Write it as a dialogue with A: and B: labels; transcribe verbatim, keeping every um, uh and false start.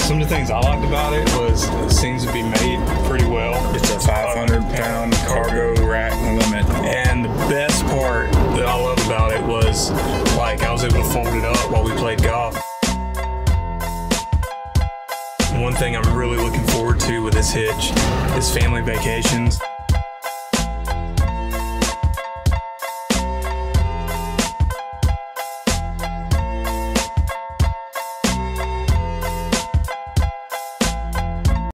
A: Some of the things I liked about it was it seems to be made pretty well.
B: It's a five hundred pound cargo rack limit.
A: And the best part that I love about it was, like, I was able to fold it up while we played golf. One thing I'm really looking forward to with this hitch is family vacations.